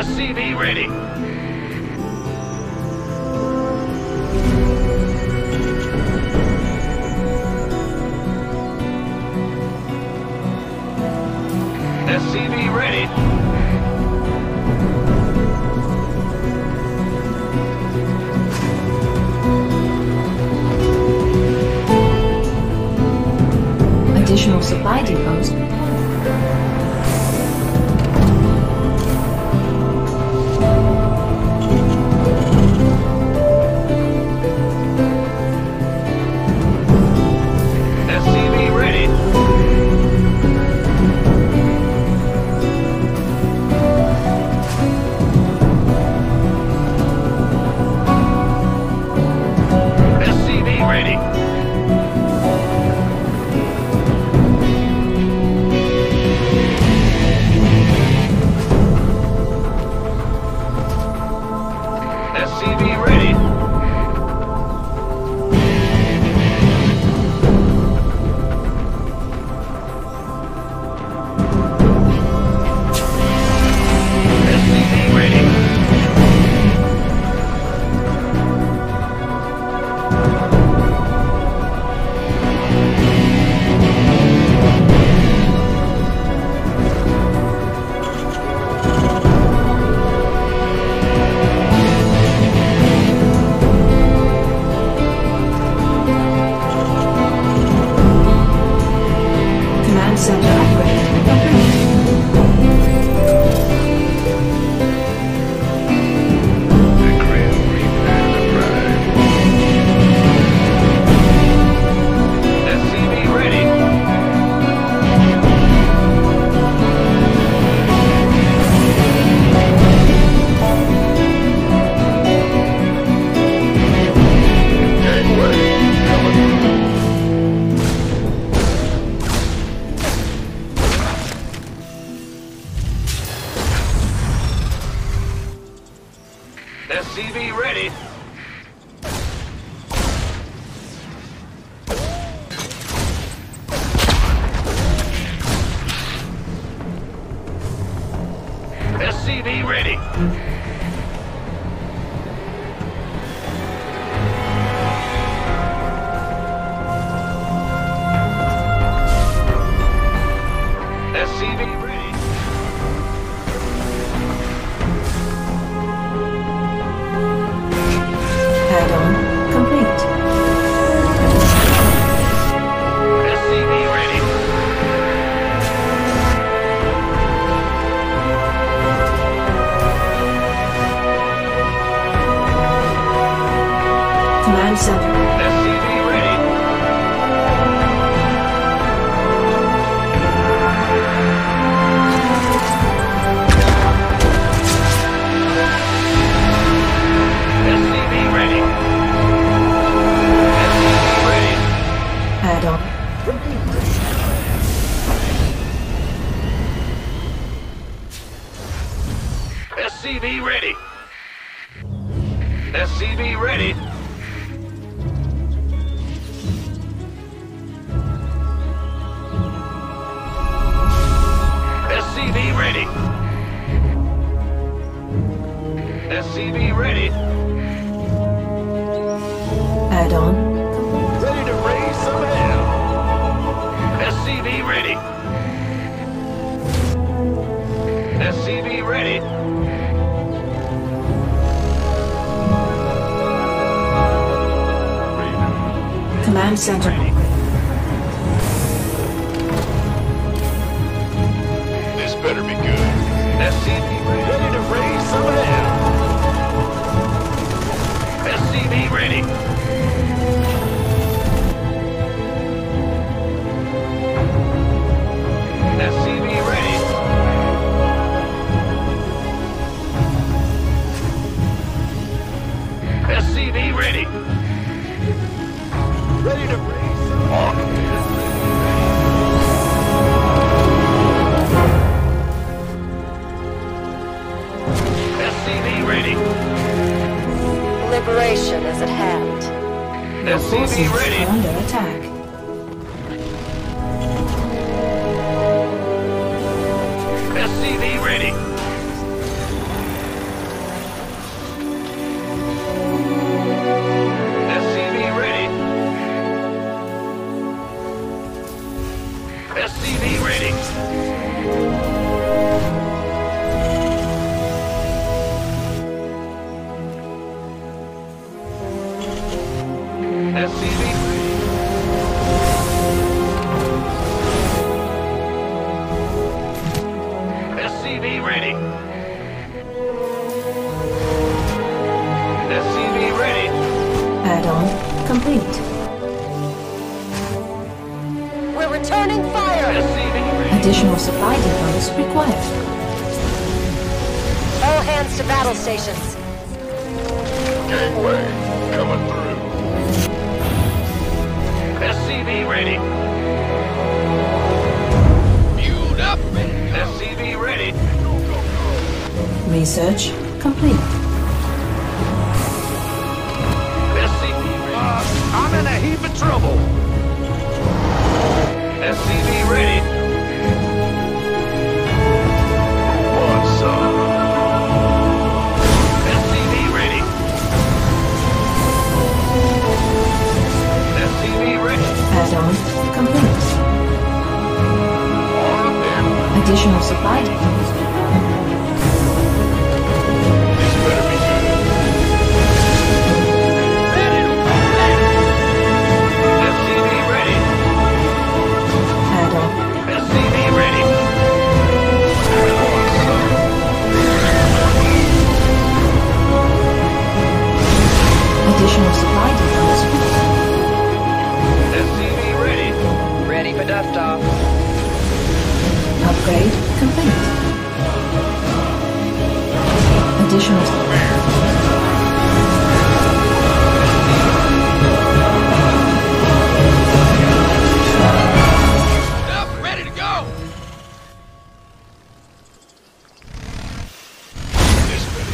SCV ready. SCV ready. Additional supply depots. SCV ready. SCV ready. SCV ready. SCV ready. Command center upgrade complete. The Grim Reaper Enterprise. SCV ready. Gangway coming. SCV ready. SCV ready. SCV ready. Add-on complete. SCV ready. Command center. SCV ready. SCV ready. SCV ready. Add-on. SCV ready. SCV ready. SCV ready. SCV ready. Add-on. Ready to raise some hell. SCV ready. SCV ready. Command center. This better be good. SCV ready to raise some hell. SCV ready. SCV ready. SCV ready. Ready to raise some SCV ready. SCV ready. SCV ready. Add-on complete. We're returning fire! SCV ready. Additional supply depots required. All hands to battle stations. Gangway coming through. SCV ready. Fueled up. SCV ready. Research complete. SCV ready. I'm in a heap of trouble. SCV ready. What's up? SCV ready. SCV ready. Add-on complete. On them. Additional supply depots. This better be good. SCV ready. Add-on. SCV ready. What's up? Additional supply depots. SCV ready. Ready for dust-off. Upgrade complete. Additional Up, ready to go. This better.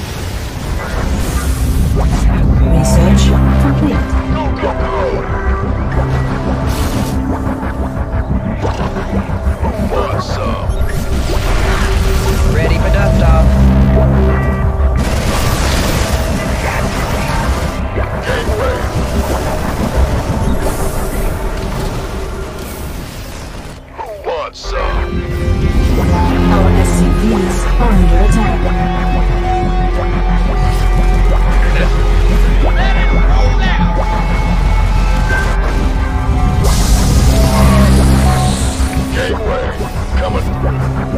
research complete. Go, go, go. What's up? Ready for dust-off. Gangway. What's up? Our SCVs are under attack. Gateway coming through.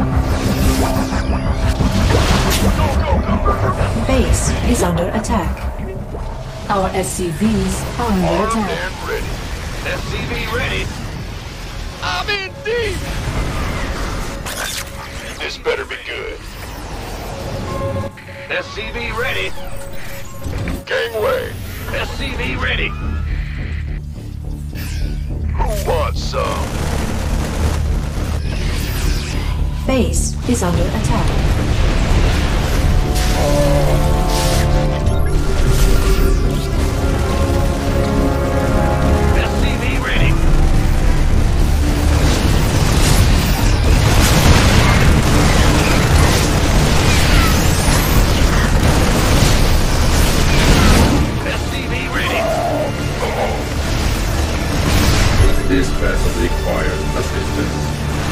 Go, go, go. Base is under attack. Our SCVs are under Armed attack. and ready. SCV ready. I'm in deep. This better be good. SCV ready. Gangway. SCV ready. Who wants some? Base is under attack. SCV ready. SCV ready. This vessel requires assistance.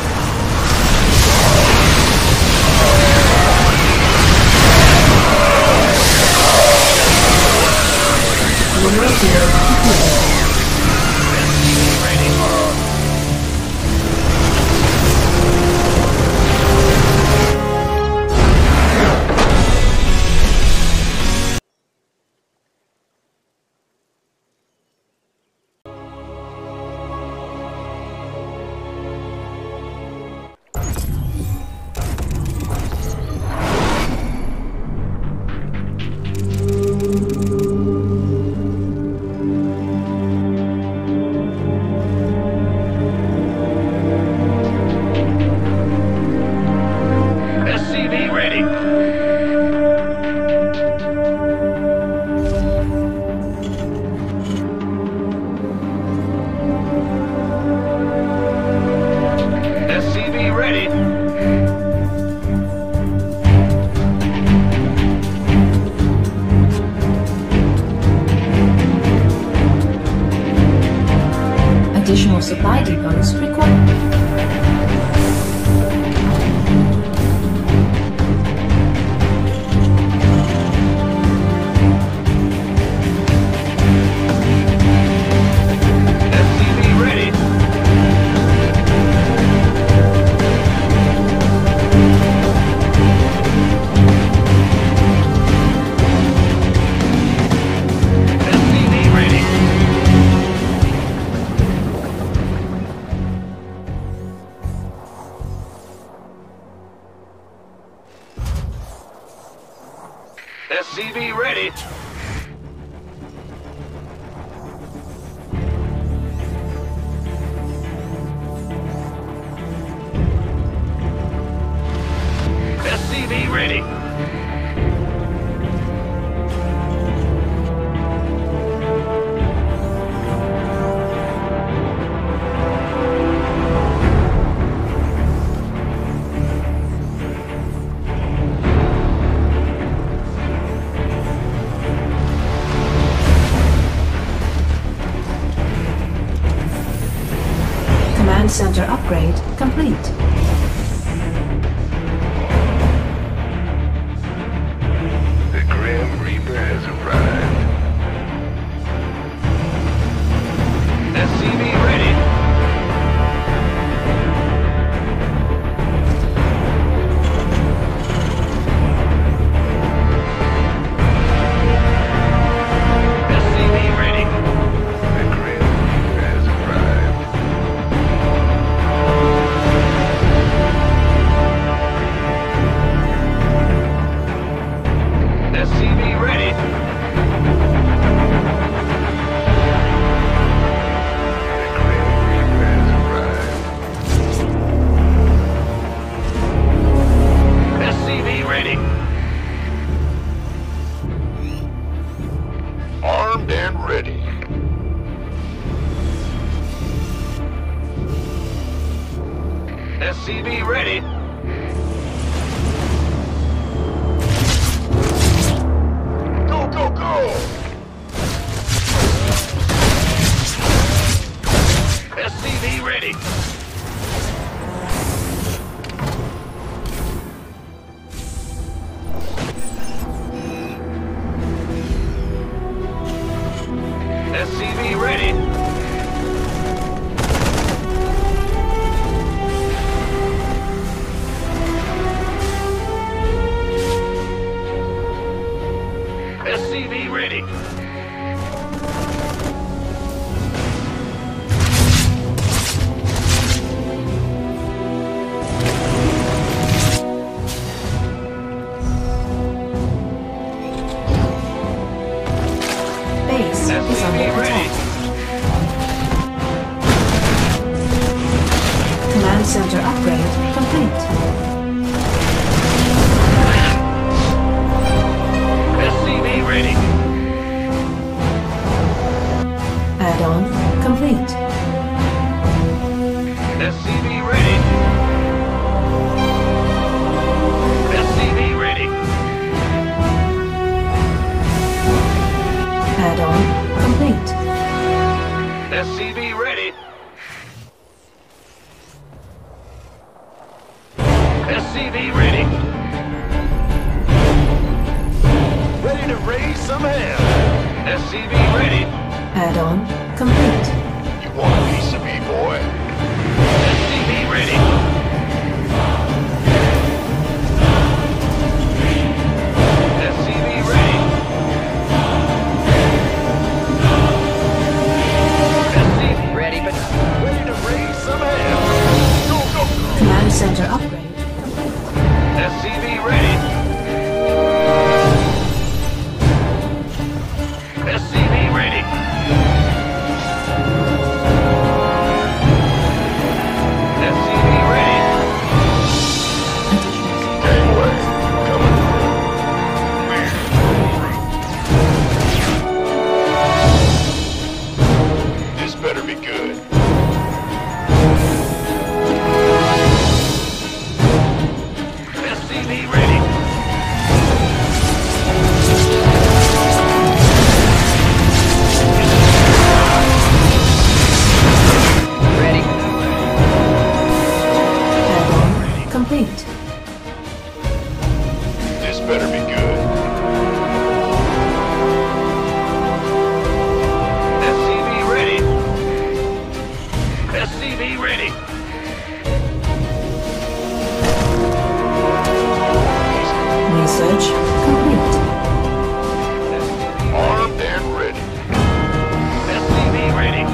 SCV ready. SCV ready. Additional supply depots required. SCV ready. SCV ready. Command center upgrade complete. The Grim Reaper has arrived. SCV ready. SCV ready. The Grim Reaper has arrived. SCV ready. The Grim Reaper has arrived. SCV ready. Armed and ready. SCV ready. Go, go, go! SCV ready. SCV ready. SCV ready. Base is under SCV ready. attack. Command center upgrade complete. SCV ready. Add-on complete. SCV ready. SCV ready. Add-on complete. SCV ready. SCV ready. Ready to raise some hell. SCV ready. Add-on complete. You want a piece of me, boy? SCV ready. SCV ready. SCV Ready for... ready to raise some hell. Go, go, go. Command center upgrade. SCV ready. SCV ready. SCV ready. Gangway coming. Clear. This better be good. SCV ready. Ready. Add-on complete. This better be good. SCV ready. SCV ready. Research complete. Armed and ready. SCV ready.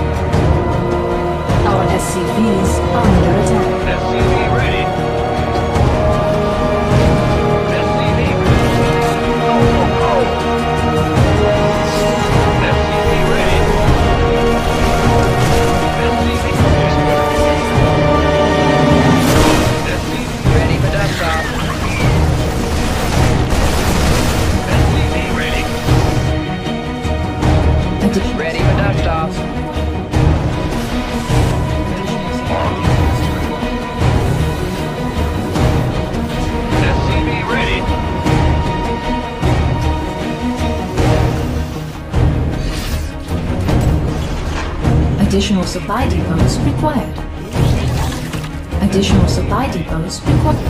Our SCVs are under attack. SCV ready. SCV ready. Go, go, Additional supply depots required. Additional supply depots required.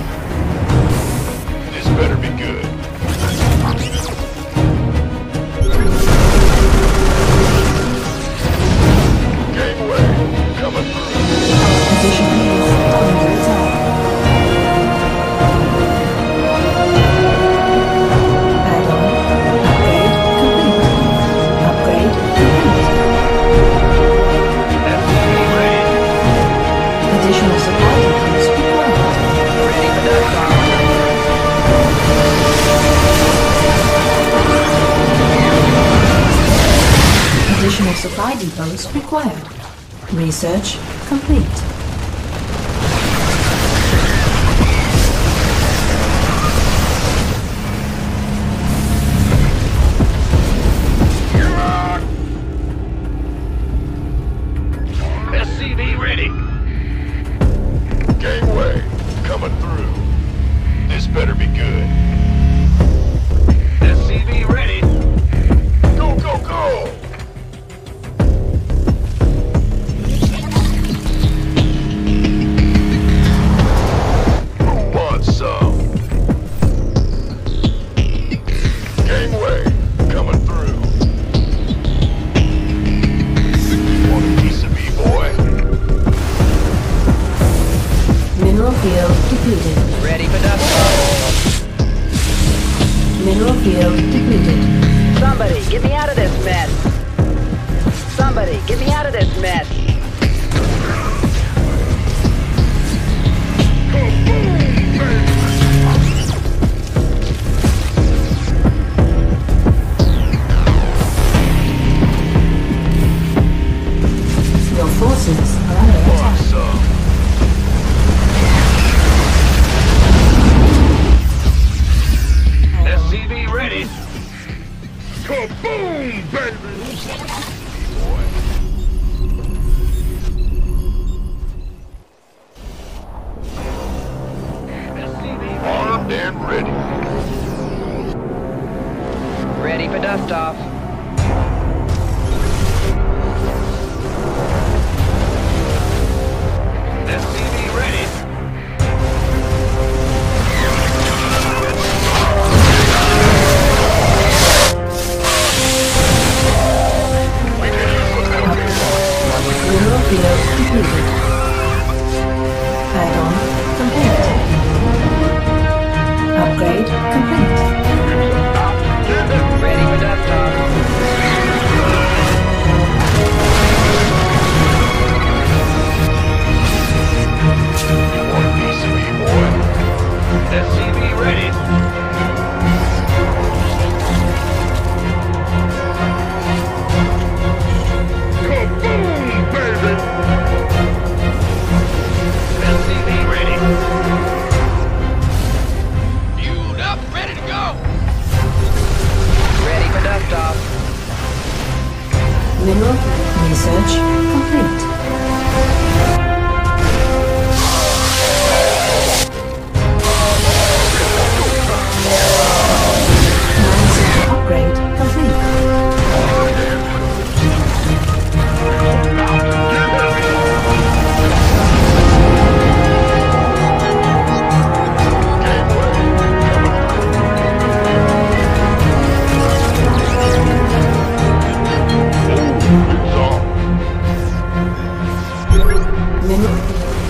This better be good. Gateway coming through. Additional units under attack. Add-on. Upgrade complete. SCV ready. Additional supply depots required. Ready for dust off. Additional supply depots required. Research complete. SCV ready. Gateway coming through. This better be good. SCV ready. Go, go, go! Who wants some? Gateway coming through. Want a piece of me, boy? Mineral field depleted. Ready for dust off. Mineral field depleted. Somebody, get me out of this mess. Somebody, get me out of this mess. Your forces are under attack. Some. SCV ready. Kaboom, baby! SCV armed and ready. Ready for dust off. SCV ready. Mineral field depleted. Add-on complete. Upgrade complete. Ready for dust off. Want a piece of me, boy? SCV ready. Kaboom, baby! SCV ready. Fueled up, ready to go. Ready for dust off. Mineral research complete. Command center upgrade complete. Mineral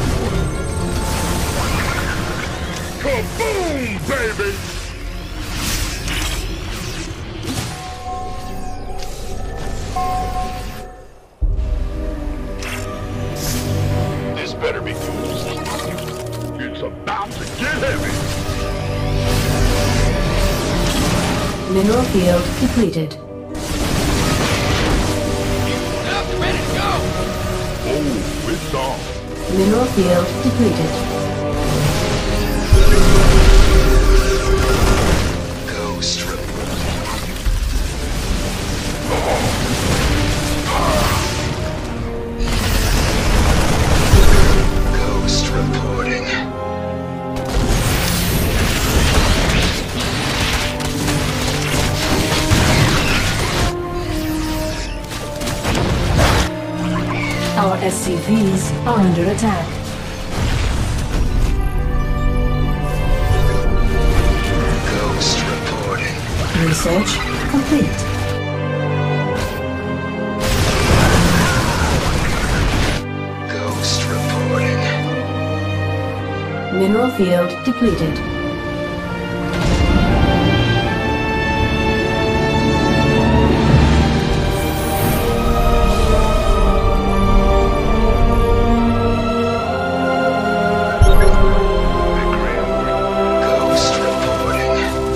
Kaboom, baby! This better be good. It's about to get heavy. mineral field depleted. Ready to go. Oh, it's on. Mineral field depleted. Ghost reporting. SCVs are under attack. Ghost reporting. Research complete. Ghost reporting. Mineral field depleted. Ghost reporting.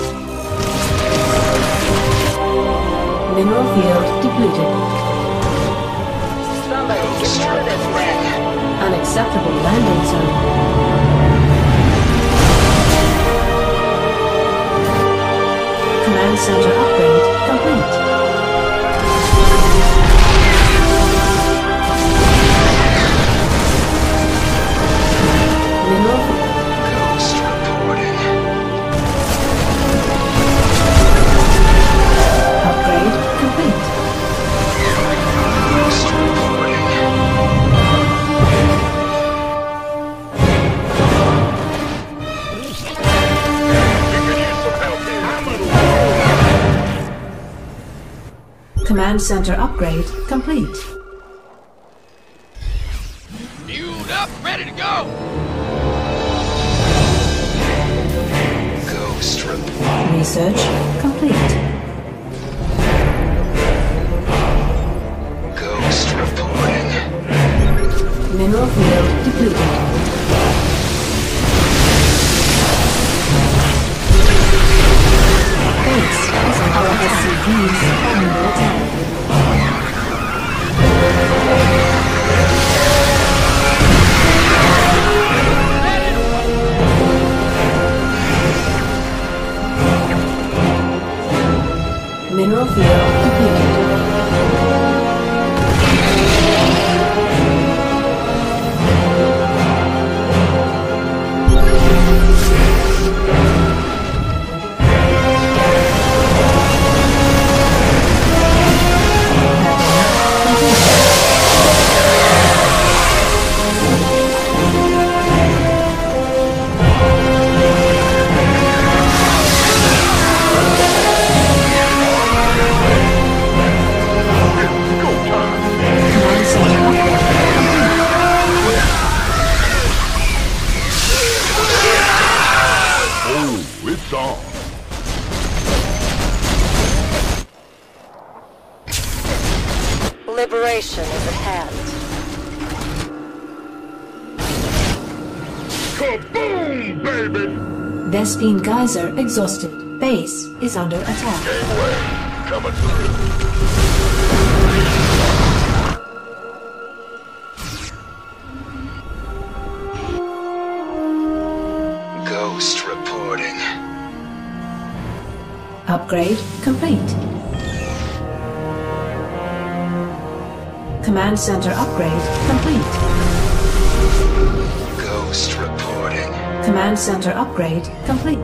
Mineral field depleted. Somebody, get me out of this mess. Unacceptable landing zone. Command center upgrade complete. Mineral Ghost reporting. upgrade complete. Ghost reporting. Command center upgrade complete. Fueled up, ready to go! Ghost reporting. Research complete. Ghost reporting. Mineral field depleted. Base is our SCVs are under attack. Mineral field depleted. Command center upgrade. Oh, it's on. Liberation is at hand. Kaboom, baby! Vespine Geyser exhausted. Base is under attack. Gateway, coming through. Ghost reporting. Upgrade complete. Command center upgrade complete. Ghost reporting. Command center upgrade complete.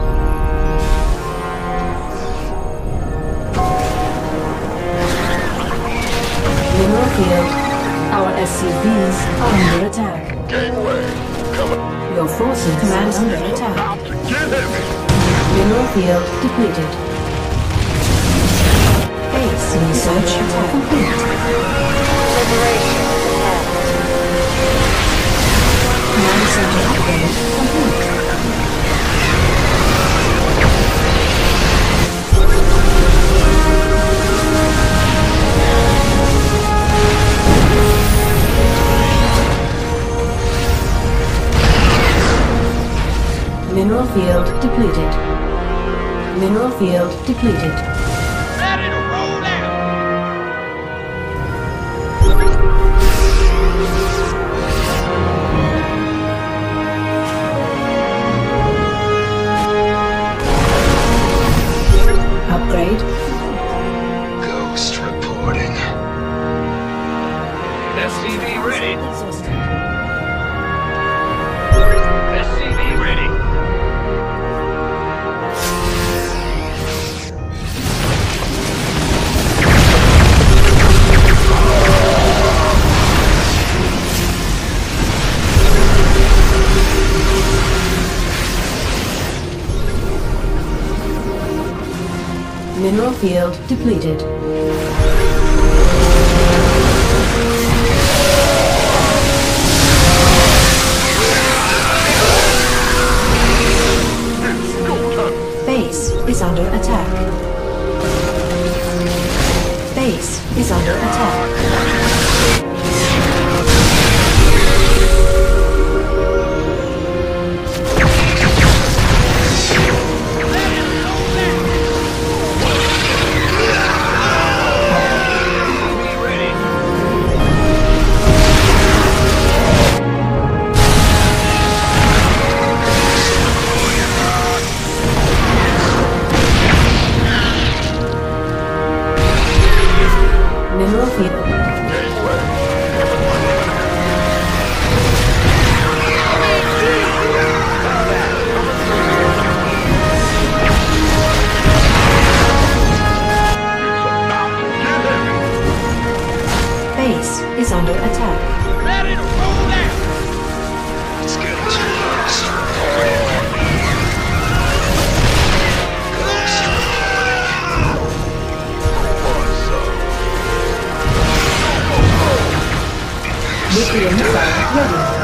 Mineral field. Our SCVs are under attack. Gateway, coming. Your forces command under attack. About to get heavy. Mineral field depleted. Base research complete. Liberation is at hand. Command center upgrade complete. Mineral field depleted. Mineral field depleted. Ready to roll out! Upgrade. Ghost reporting. SCV ready. Exhausted. SCV ready. Mineral field depleted. Base is under attack. Base is under attack. Mineral field. Base is under attack. Ready to roll out. Let's get to Ghost reporting. Ghost reporting. Nuclear missile ready.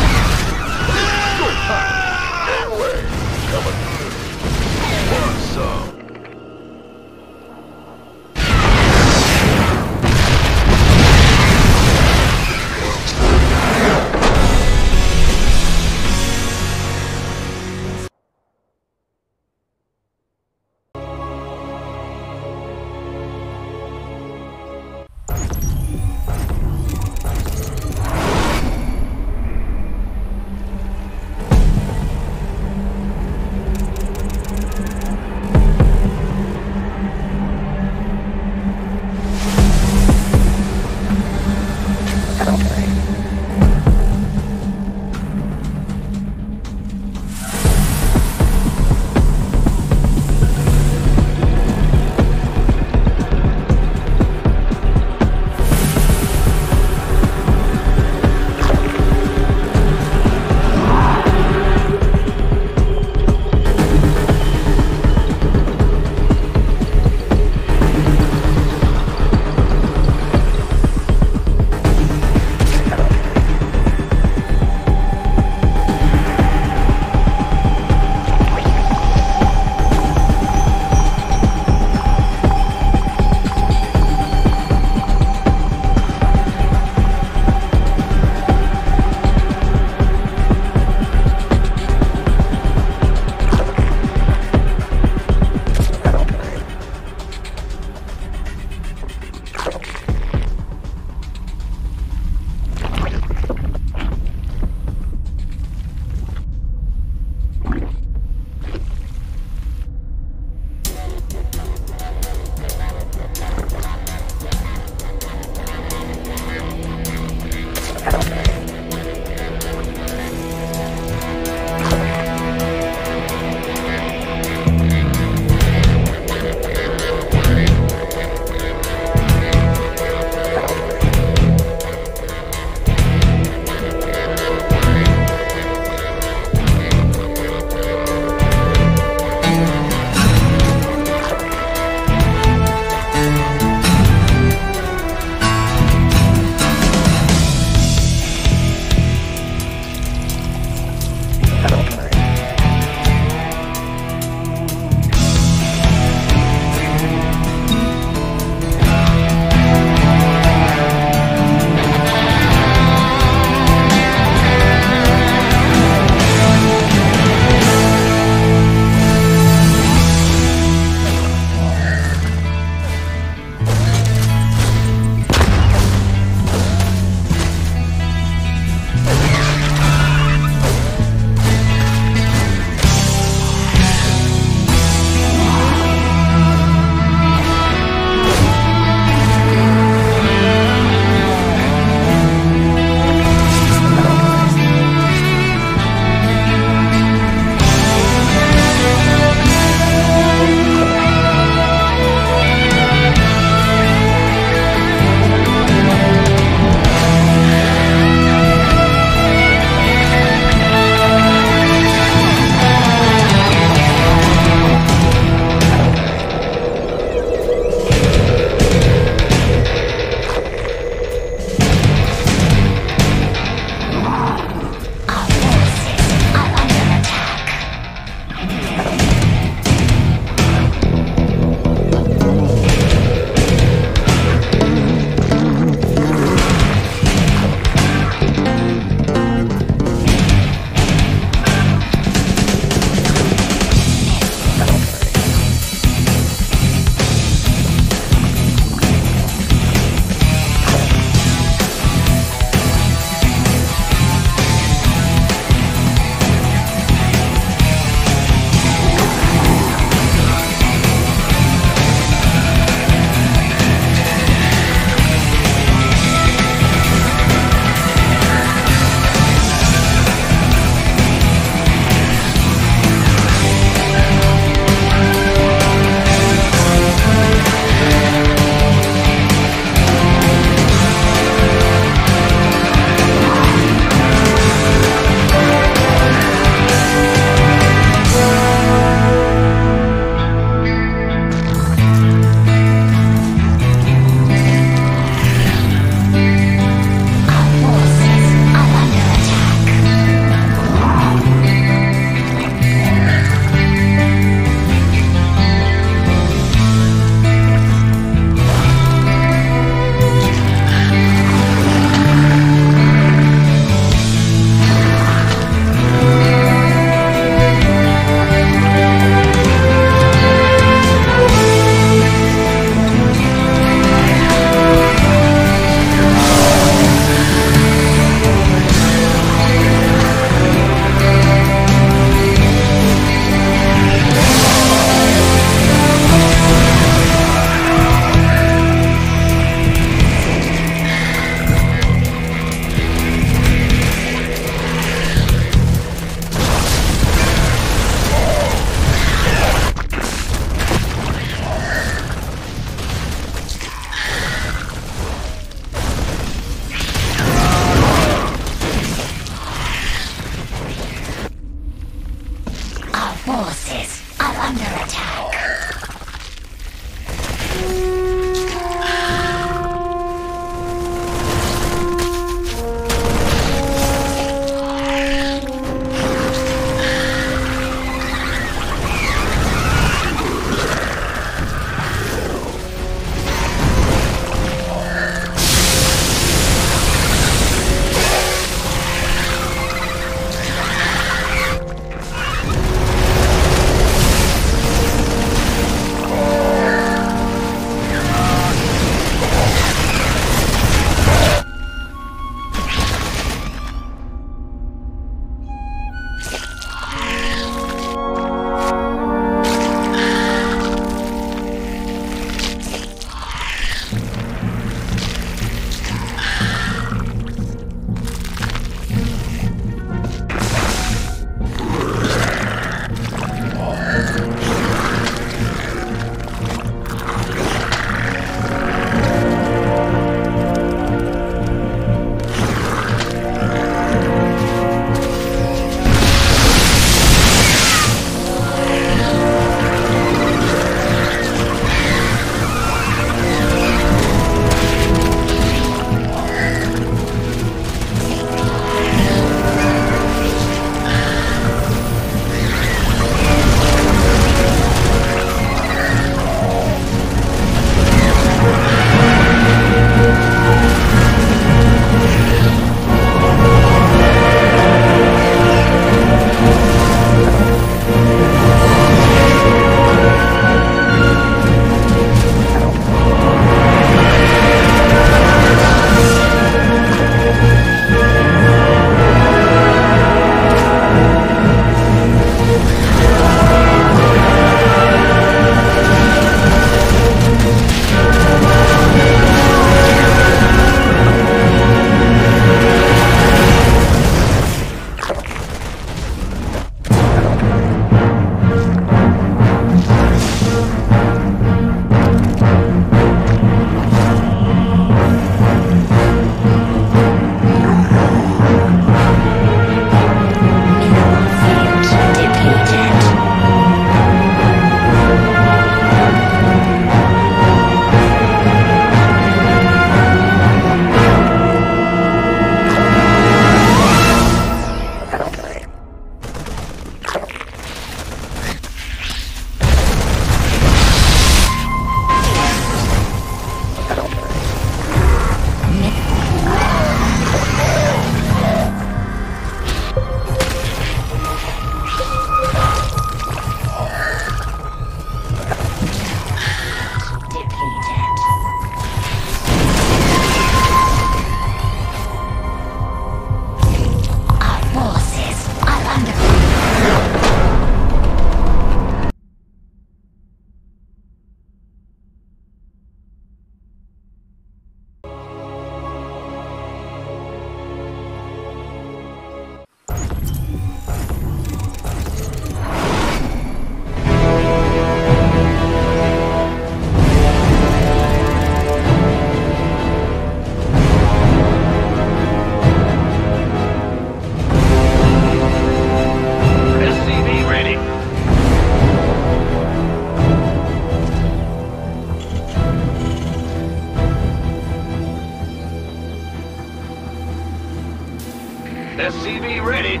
SCV ready.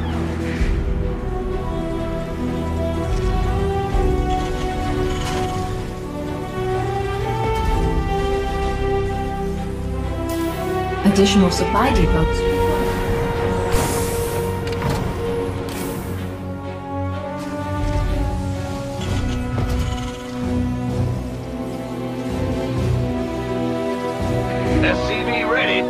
Additional supply depots. SCV ready.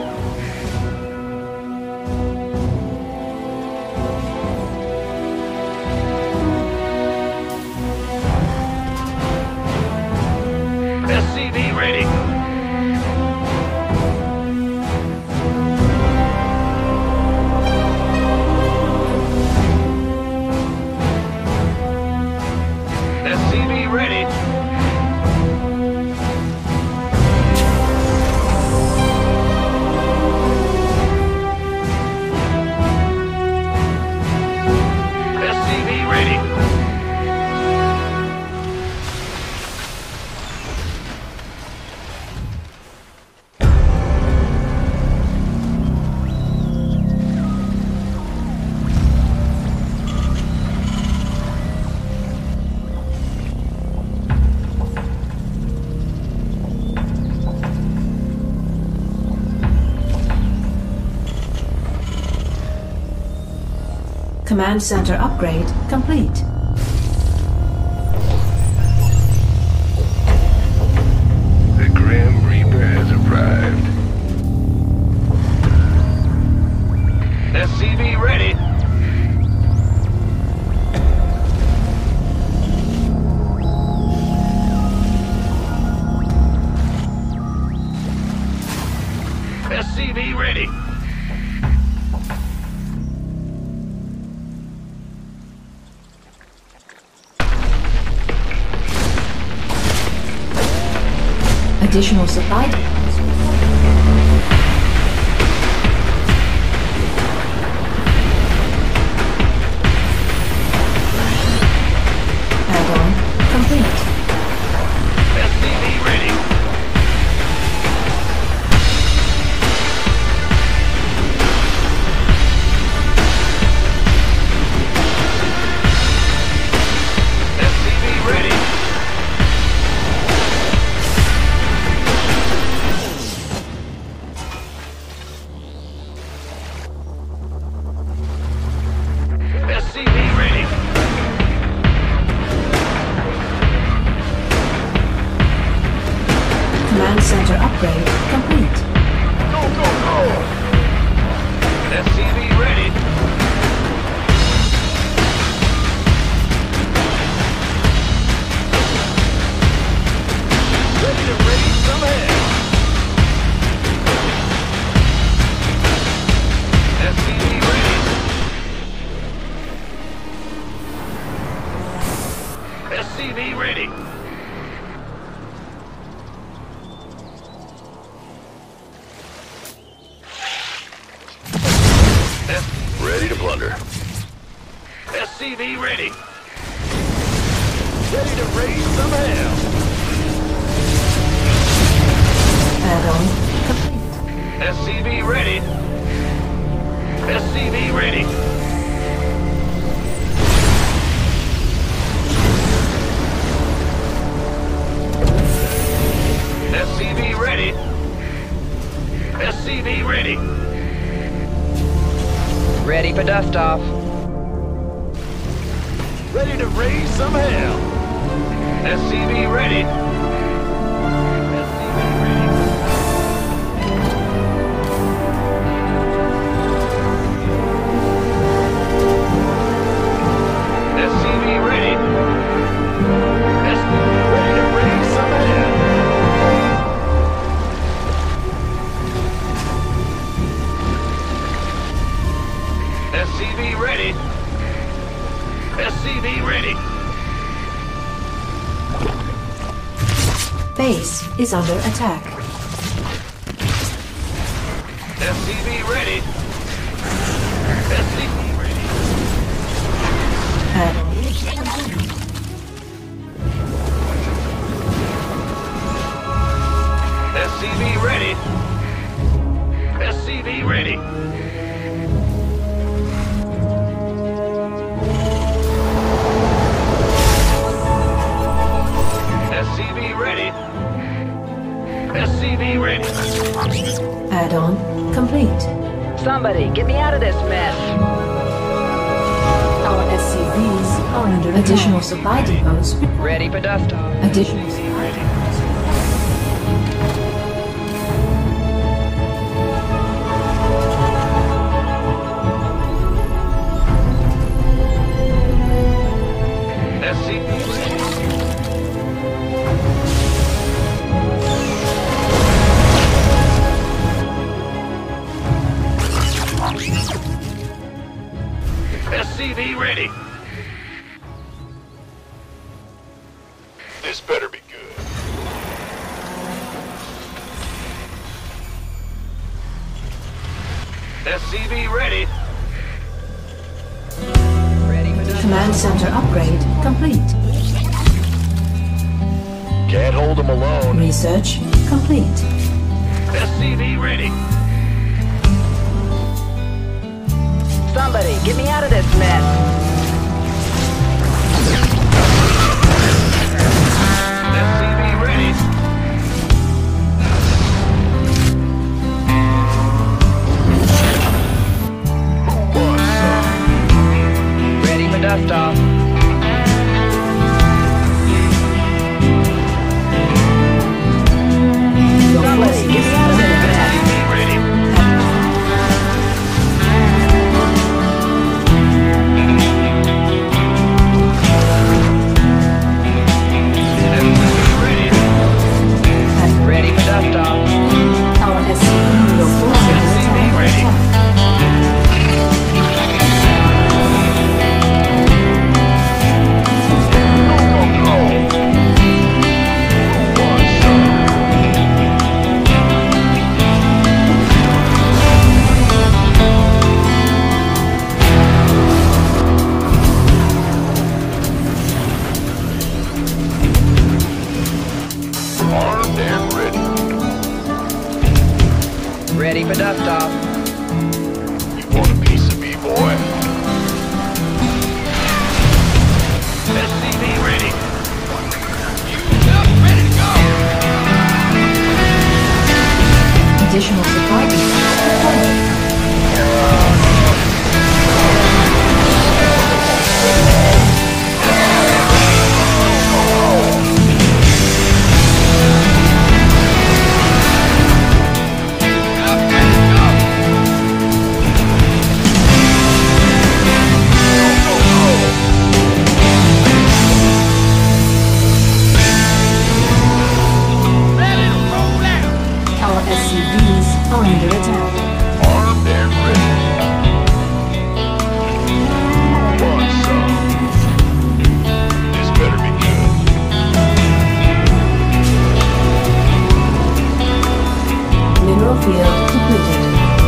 SCV ready. SCV ready. SCV ready. Command center upgrade complete. The Grim Reaper has arrived. SCV ready. SCV ready. Additional supply depots. Add-on complete. SCV ready. SCV ready. SCV ready. Command center upgrade complete. Go, go, go! SCV ready. Ready to raise some hell. SCV ready. SCV ready. Ready to plunder. SCV ready. Ready to raise some hell. Add-on complete. SCV ready. SCV ready. SCV ready. SCV ready. Ready for dust off. Ready to raise some hell. SCV ready. SCV ready. SCV ready. Ready to raise some hell. SCV ready. SCV ready. Base is under attack. SCV ready. SCV ready. Add-on SCV ready. SCV ready. SCV ready. SCV ready. Add-on complete. Somebody, get me out of this mess. Our SCVs are under additional supply depots. Ready for dust off. Additional supply depots. SCV ready. This better be good. SCV ready. Ready for dust Command center upgrade complete. Can't hold them alone. Research complete. SCV ready. Somebody, get me out of this mess. SCV ready. Who wants some? Ready for dust off. Somebody, get me out of this mess. SCV ready. SCV ready. Ready for dust off. Our SCV will force an SCV attack. ready. Armed and ready. Ready for dust off. You want a piece of me, boy? SCV ready. Additional supply depots deployed. Our SCVs are under attack. Armed and ready. Who wants some? This better be good. Mineral field completed.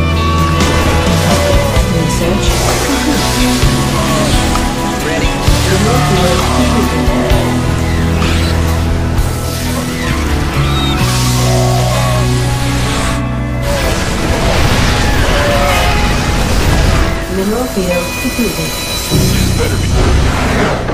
Research complete. Ready? Mineral field completed. Mineral field completed. This better be good.